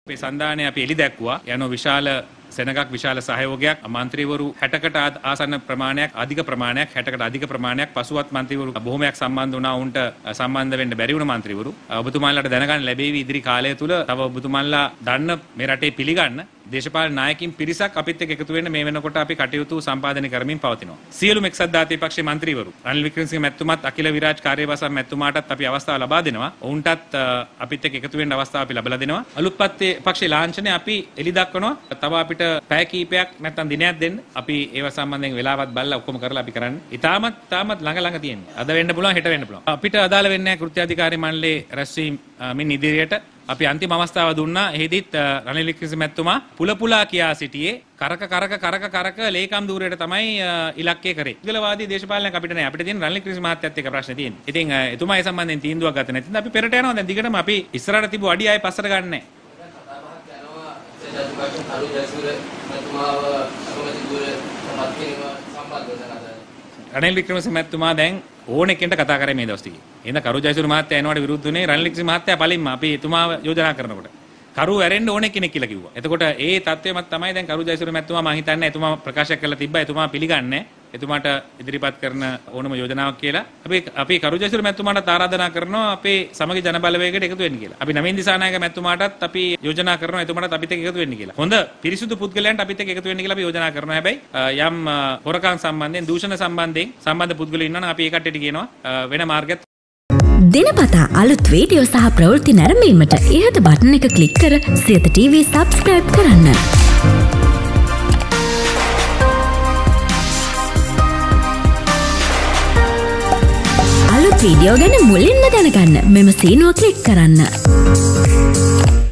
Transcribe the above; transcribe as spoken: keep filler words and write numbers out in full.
අපේ සන්දානය අපි එලි දැක්වුවා යන විශාල සෙනගක් විශාල සහයෝගයක් මන්ත්‍රීවරු හැටකට ආසන්න ප්‍රමාණයක් අධික ප්‍රමාණයක් හැටකට අධික ප්‍රමාණයක් පසුවත් මන්ත්‍රීවරු බොහොමයක් සම්බන්ධ වුණා උන්ට සම්බන්ධ වෙන්න බැරි වුණ මන්ත්‍රීවරු ඔබතුමාලාට දැනගන්න ලැබෙවි ඉදිරි කාලය තුල තව ඔබතුමාලා දන්න මේ රටේ පිළිගන්න දේශපාලන නායකින් පිරිසක් අපිත් එක්ක එකතු වෙන්න මේ වෙනකොට අපි කටයුතු සම්පාදනය කරමින් පවතිනවා. සියලුම එක්සත් ජාතික පක්ෂයේ මන්ත්‍රීවරු රනිල් වික්‍රමසිංහ මැතිතුමාත් අකිල විරාජ් කාර්යවසම් මැතිතුමාටත් අපි අවස්ථාව ලබා දෙනවා. ඔවුන්ටත් අපිත් එක්ක එකතු වෙන්න අවස්ථාව අපි ලබා දෙනවා. අලුත්පත් පක්ෂයේ ලාංඡනය අපි එලි දක්වනවා. තව අපිට පැය කීපයක් නැත්නම් දිනයක් දෙන්න. අපි ඒව සම්බන්ධයෙන් වෙලාවත් බලලා ඔක්කොම කරලා අපි කරන්නේ. ඊටමත් තාමත් ළඟ ළඟ තියෙන්නේ. අද වෙන්න පුළුවන් හෙට වෙන්න පුළුවන්. අපිට අදාළ වෙන්නේ නැහැ කෘත්‍යාධිකාරී මණ්ඩලයේ රැස්වීම මින් ඉදිරියට අපි අන්තිම අවස්ථාව දුන්නා. එහෙදිත් රනිල් වික්‍රමසිංහ මැතිතුමා පුල පුලා කියා සිටියේ කරක කරක කරක කරක ලේකම් ධූරයට තමයි ඉලක්කය කරේ. පුද්ගලවාදී දේශපාලනයක් අපිට නෑ. අපිට තියෙන රනිල් වික්‍රමසිංහ මහත්තයත් එක්ක ප්‍රශ්නේ තියෙන්නේ. ඉතින් එතුමා ඒ සම්බන්ධයෙන් තීන්දුවක් ගත නැතිනම් අපි පෙරට යනවා. දැන් දිගටම අපි ඉස්සරහට තිබු අඩිය ආයේ පස්සට ගන්න නෑ. රනිල් වික්‍රමසිංහ මැතිතුමා දැන් ඕන එක්කෙන්ට කතා කරේ මේ දවස් ටිකේ. එහෙනම් කරු ජයසූරිය මහත්තයා එනවට විරුද්ධ වුණේ රනිල් වික්‍රමසිංහ මහත්තයා පළින්ම අපි එතුමාව යෝජනා කරනකොට. කරු ඇරෙන්න ඕන කෙනෙක් කියලා කිව්වා. එතකොට ඒ තත්ත්වෙමත් තමයි දැන් කරු ජයසූරිය මැතිතුමා මම හිතන්නේ එතුමා ප්‍රකාශ කරලා තිබ්බා. එතුමා පිළිගන්නේ එතුමාට ඉදිරිපත් කරන ඕනම යෝජනාවක් කියලා. අපි අපි කරු ජයසූරිය මැතිතුමාට ආරාධනා කරනවා අපේ සමගි ජන බලවේගයට එකතු වෙන්න කියලා. අපි නවීන් දිසානායක මැතිතුමාටත් අපි යෝජනා කරනවා එතුමාටත් අපිත් එක්ක එකතු වෙන්න කියලා. හොඳ පිරිසුදු පුද්ගලයන්ට අපිත් එක්ක එකතු වෙන්න කියලා අපි යෝජනා කරනවා. හැබැයි යම් හොරකම් සම්බන්ධයෙන් දූෂණ සම්බන්ධයෙන් සම්බන්ධ පුද්ගලයෝ ඉන්නවනම් අපි ඒ කට්ටියට කියනවා වෙන මාර්ගයක්. දිනපතා අලුත් වීඩියෝ සහ ප්‍රවෘත්ති නැරඹීමට ඉහත බටන් එක ක්ලික් කර සියත ටීවී සබ්ස්ක්‍රයිබ් කරන්න. අලුත් වීඩියෝ ගැන මුලින්ම දැනගන්න මෙම සීනුව ක්ලික් කරන්න.